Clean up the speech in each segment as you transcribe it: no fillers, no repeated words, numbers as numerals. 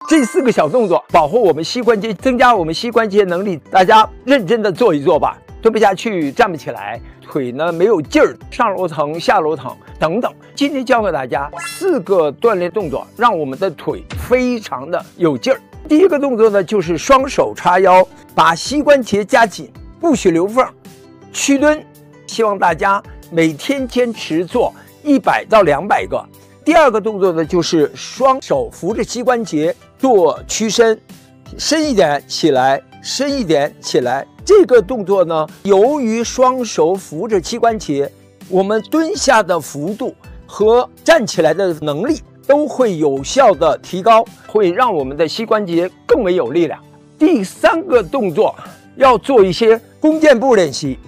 这4个小动作保护我们膝关节，增加我们膝关节能力，大家认真的做一做吧。蹲不下去，站不起来，腿呢没有劲儿，上楼疼、下楼疼等等。今天教给大家4个锻炼动作，让我们的腿非常的有劲儿。第一个动作呢，就是双手叉腰，把膝关节夹紧，不许留缝，屈蹲。希望大家每天坚持做100到200个。第二个动作呢，就是双手扶着膝关节做屈伸，伸一点起来，伸一点起来。这个动作呢，由于双手扶着膝关节，我们蹲下的幅度和站起来的能力都会有效的提高，会让我们的膝关节更为有力量。第3个动作要做一些弓箭步练习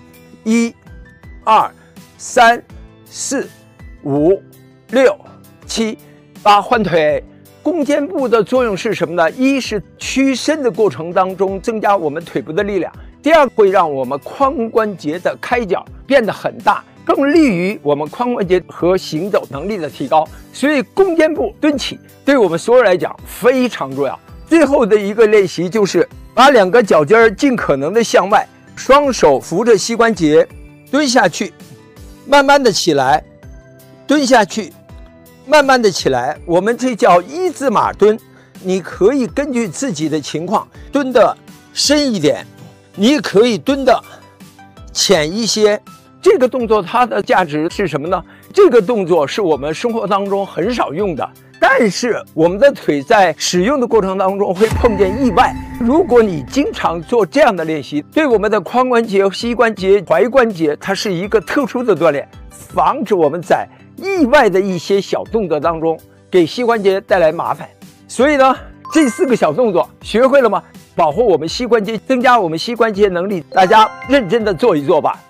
，1、2、3、4、5、6、7、8，换腿。弓箭步的作用是什么呢？一是屈伸的过程当中增加我们腿部的力量，第二会让我们髋关节的开角变得很大，更利于我们髋关节和行走能力的提高。所以弓箭步蹲起对我们所有人来讲非常重要。最后的一个练习就是把2个脚尖尽可能的向外，双手扶着膝关节蹲下去，慢慢的起来，蹲下去，慢慢的起来。我们这叫1字马蹲。你可以根据自己的情况蹲的深一点，你可以蹲的浅一些。这个动作它的价值是什么呢？这个动作是我们生活当中很少用的，但是我们的腿在使用的过程当中会碰见意外。如果你经常做这样的练习，对我们的髋关节、膝关节、踝关节，它是一个特殊的锻炼，防止我们在意外的一些小动作当中给膝关节带来麻烦。所以呢，这4个小动作学会了吗？保护我们膝关节，增加我们膝关节能力，大家认真的做一做吧。